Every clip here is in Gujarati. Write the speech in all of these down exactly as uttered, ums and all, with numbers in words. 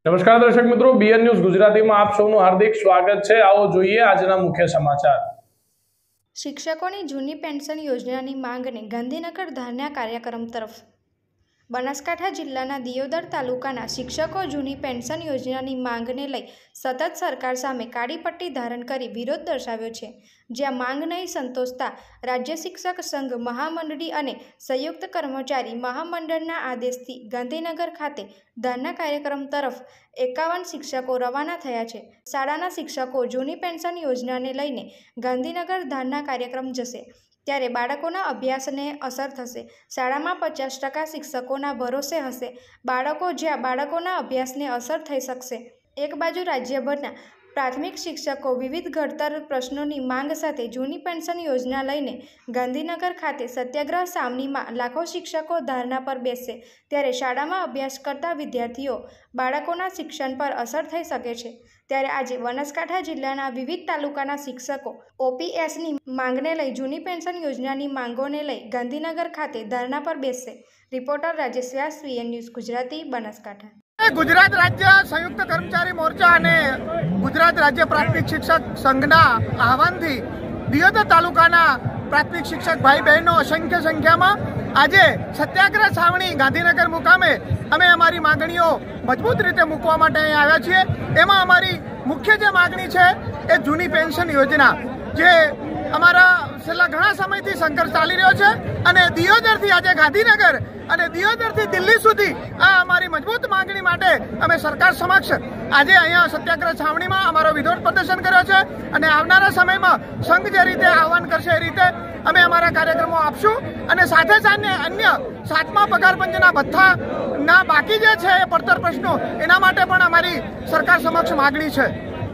નમસ્કાર દર્શક મિત્રો, બીએન ન્યૂઝ ગુજરાતીમાં આપ સૌનું હાર્દિક સ્વાગત છે। આવો જોઈએ આજના મુખ્ય સમાચાર। શિક્ષકોની જૂની પેન્શન યોજનાની માંગને ગાંધીનગર ધરના કાર્યક્રમ તરફ। બનાસકાંઠા જિલ્લાના દિયોદર તાલુકાના શિક્ષકો જૂની પેન્શન યોજનાની માંગને લઈ સતત સરકાર સામે કાળી પટ્ટી ધારણ કરી વિરોધ દર્શાવ્યો છે, જ્યાં માંગ નહીં સંતોષતા રાજ્ય શિક્ષક સંઘ મહામંડળી અને સંયુક્ત કર્મચારી મહામંડળના આદેશથી ગાંધીનગર ખાતે ધરના કાર્યક્રમ તરફ એકાવન શિક્ષકો રવાના થયા છે। શાળાના શિક્ષકો જૂની પેન્શન યોજનાને લઈને ગાંધીનગર ધરના કાર્યક્રમ જશે, ત્યારે બાળકોના અભ્યાસને અસર થશે। શાળામાં પચાસ ટકા શિક્ષકોના ભરોસે હશે બાળકો, જ્યાં બાળકોના અભ્યાસને અસર થઈ શકશે। એક બાજુ રાજ્યભરના પ્રાથમિક શિક્ષકો વિવિધ ઘડતર પ્રશ્નોની માંગ સાથે જૂની પેન્શન યોજના લઈને ગાંધીનગર ખાતે સત્યાગ્રહ સામનીમાં લાખો શિક્ષકો ધરના પર બેસશે, ત્યારે શાળામાં અભ્યાસ કરતા વિદ્યાર્થીઓ બાળકોના શિક્ષણ પર અસર થઈ શકે છે। ત્યારે આજે બનાસકાંઠા જિલ્લાના વિવિધ તાલુકાના શિક્ષકો ઓપીએસની માંગને લઈ જૂની પેન્શન યોજનાની માંગોને લઈ ગાંધીનગર ખાતે ધરના પર બેસશે। Reporter Rajesh Vyas, BN news Gujarati, Banaskantha. Gujarat राज्य संयुक्त कर्मचारी मोर्चा અને गुजरात राज्य प्राथमिक शिक्षक संघના આહવાનથી દિયોદર તાલુકાના પ્રાથમિક શિક્ષક ભાઈ બહેનો અસંખ્ય સંખ્યામાં આજે સત્યાગ્રહ છાવણી ગાંધીનગર મુકામે અમે અમારી માંગણીઓ મજબૂત રીતે મૂકવા માટે અહીં આવ્યા છીએ। એમાં અમારી મુખ્ય જે માંગણી છે એ જૂની પેન્શન યોજના, જે અમારા છેલ્લા ઘણા સમયથી સંઘર્ષ ચાલી રહ્યો છે અને દિયોદરથી આજે ગાંધીનગર અને દિયોદરથી દિલ્હી સુધી આ અમારી મજબૂત માંગણી માટે અમે સરકાર સમક્ષ આજે અહીંયા સત્યાગ્રહ છાવણીમાં અમારો વિરોધ પ્રદર્શન કર્યો છે અને આવનારા સમયમાં સંઘ જે રીતે આહવાન કરશે એ રીતે અમે અમારા કાર્યક્રમો આપશું અને સાથે સાથે અન્ય સાતમા પગાર પંચના ભથ્થાના બાકી જે છે એ પડતર પ્રશ્નો એના માટે પણ અમારી સરકાર સમક્ષ માંગણી છે।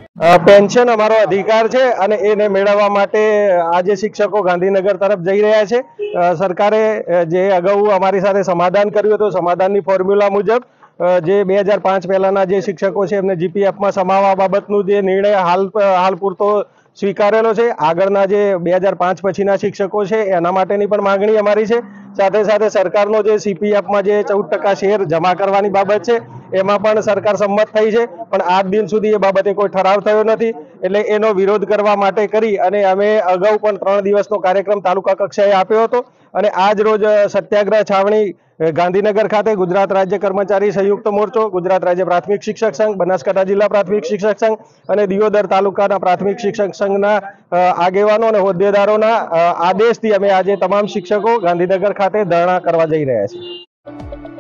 પેન્શન અમારો અધિકાર છે અને એને મેળવવા માટે આજે શિક્ષકો ગાંધીનગર તરફ જઈ રહ્યા છે। સરકારે જે અગાઉ અમારી સાથે સમાધાન કર્યું હતું, સમાધાનની ફોર્મ્યુલા મુજબ જે બે હજાર પાંચ પહેલાના જે શિક્ષકો છે એમને જીપીએફમાં સમાવવા બાબતનું જે નિર્ણય હાલ હાલ પૂરતો સ્વીકારેલો છે। આગળના જે બે હજાર પાંચ પછીના શિક્ષકો છે એના માટેની પણ માંગણી અમારી છે। સાથે સાથે સરકારનો જે સીપીએફમાં જે ચૌદ ટકા શેર જમા કરવાની બાબત છે એમાં પણ સરકાર સંમત થઈ છે, પણ આજ દિન સુધી એ બાબતે કોઈ ઠરાવ થયો નથી, એટલે એનો વિરોધ કરવા માટે કરી અને અમે અગાઉ પણ ત્રણ દિવસનો કાર્યક્રમ તાલુકા કક્ષાએ આપ્યો હતો અને આજ રોજ સત્યાગ્રહ છાવણી ગાંધીનગર ખાતે ગુજરાત રાજ્ય કર્મચારી સંયુક્ત મોરચો, ગુજરાત રાજ્ય પ્રાથમિક શિક્ષક સંઘ, બનાસકાંઠા જિલ્લા પ્રાથમિક શિક્ષક સંઘ અને દિયોદર તાલુકાના પ્રાથમિક શિક્ષક સંઘના આગેવાનો અને હોદ્દેદારોના આદેશથી અમે આજે તમામ શિક્ષકો ગાંધીનગર ખાતે ધરણા કરવા જઈ રહ્યા છીએ।